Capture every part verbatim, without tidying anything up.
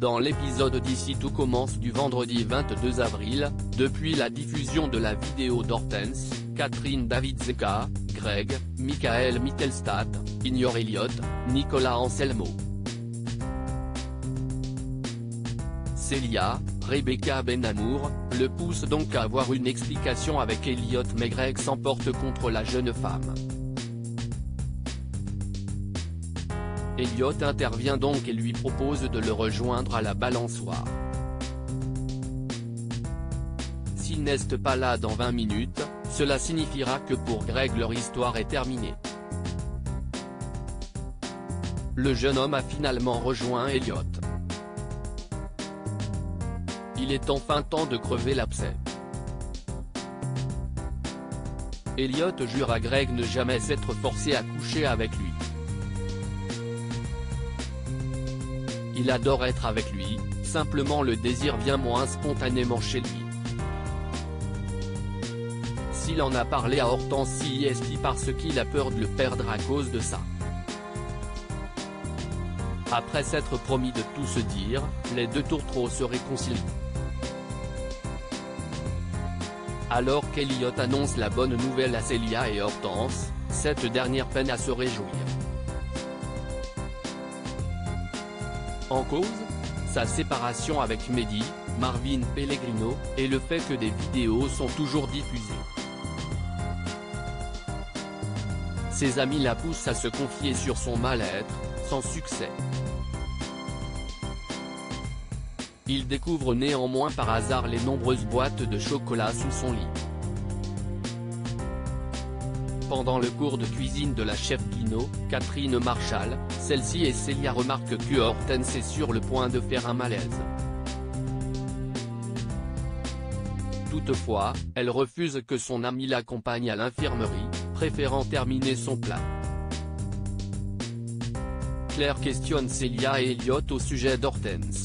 Dans l'épisode d'Ici tout commence du vendredi vingt-deux avril, depuis la diffusion de la vidéo d'Hortense, Catherine Davidzeka, Greg, Michael Mittelstadt, Ignore Elliott, Nicolas Anselmo, Célia, Rebecca Benamour, le poussent donc à avoir une explication avec Elliott, mais Greg s'emporte contre la jeune femme. Elliott intervient donc et lui propose de le rejoindre à la balançoire. S'il n'est pas là dans vingt minutes, cela signifiera que pour Greg leur histoire est terminée. Le jeune homme a finalement rejoint Elliott. Il est enfin temps de crever l'abcès. Elliott jure à Greg ne jamais s'être forcé à coucher avec lui. Il adore être avec lui, simplement le désir vient moins spontanément chez lui. S'il en a parlé à Hortense, c'est parce qu'il a peur de le perdre à cause de ça. Après s'être promis de tout se dire, les deux tourtereaux se réconcilient. Alors qu'Elliott annonce la bonne nouvelle à Célia et Hortense, cette dernière peine à se réjouir. En cause, sa séparation avec Mehdi, Marvin Pellegrino, et le fait que des vidéos sont toujours diffusées. Ses amis la poussent à se confier sur son mal-être, sans succès. Il découvre néanmoins par hasard les nombreuses boîtes de chocolat sous son lit. Pendant le cours de cuisine de la chef Guino, Catherine Marchal, celle-ci et Célia remarquent que Hortense est sur le point de faire un malaise. Toutefois, elle refuse que son ami l'accompagne à l'infirmerie, préférant terminer son plat. Claire questionne Célia et Elliott au sujet d'Hortense.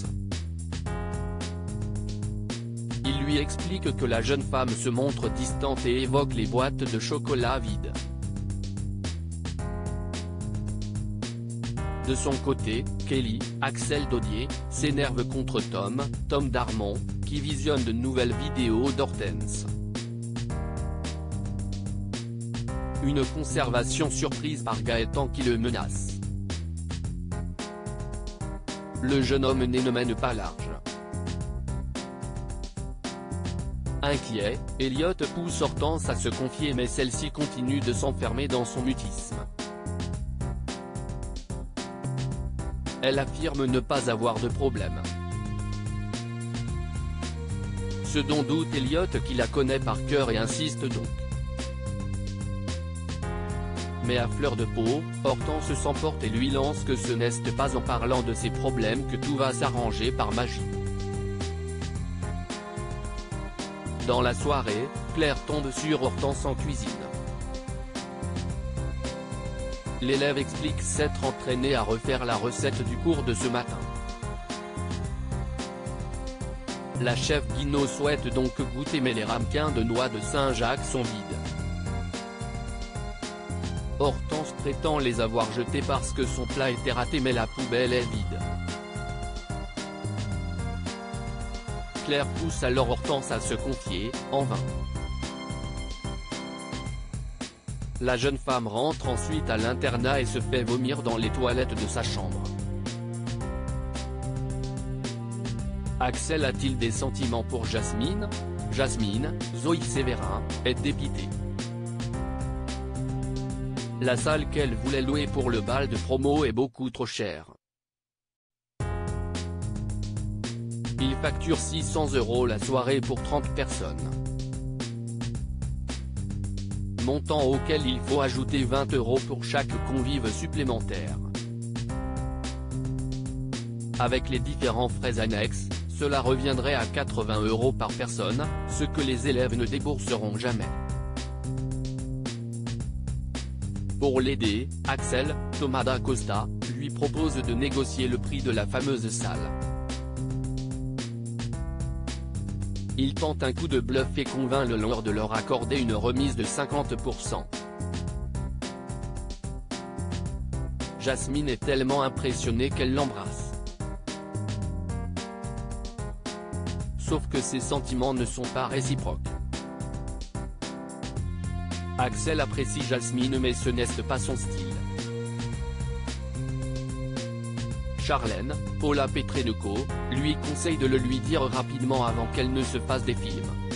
Il lui explique que la jeune femme se montre distante et évoque les boîtes de chocolat vides. De son côté, Kelly, Axel Dodier, s'énerve contre Tom, Tom Darmon, qui visionne de nouvelles vidéos d'Hortense. Une conservation surprise par Gaëtan qui le menace. Le jeune homme né ne mène pas large. Inquiet, Elliott pousse Hortense à se confier mais celle-ci continue de s'enfermer dans son mutisme. Elle affirme ne pas avoir de problème. Ce dont doute Elliott qui la connaît par cœur et insiste donc. Mais à fleur de peau, Hortense s'emporte et lui lance que ce n'est pas en parlant de ses problèmes que tout va s'arranger par magie. Dans la soirée, Claire tombe sur Hortense en cuisine. L'élève explique s'être entraîné à refaire la recette du cours de ce matin. La chef Guino souhaite donc goûter mais les ramequins de noix de Saint-Jacques sont vides. Hortense prétend les avoir jetés parce que son plat était raté mais la poubelle est vide. Claire pousse alors Hortense à se confier, en vain. La jeune femme rentre ensuite à l'internat et se fait vomir dans les toilettes de sa chambre. Axel a-t-il des sentiments pour Jasmine? Jasmine, Zoé Sévérin, est dépitée. La salle qu'elle voulait louer pour le bal de promo est beaucoup trop chère. Il facture six cents euros la soirée pour trente personnes. Montant auquel il faut ajouter vingt euros pour chaque convive supplémentaire. Avec les différents frais annexes, cela reviendrait à quatre-vingts euros par personne, ce que les élèves ne débourseront jamais. Pour l'aider, Axel, Thomas da Costa, lui propose de négocier le prix de la fameuse salle. Il tente un coup de bluff et convainc le lord de leur accorder une remise de cinquante pour cent. Jasmine est tellement impressionnée qu'elle l'embrasse. sauf que ces sentiments ne sont pas réciproques. Axel apprécie Jasmine mais ce n'est pas son style. Charlène, Paula Petrenko, lui conseille de le lui dire rapidement avant qu'elle ne se fasse des films.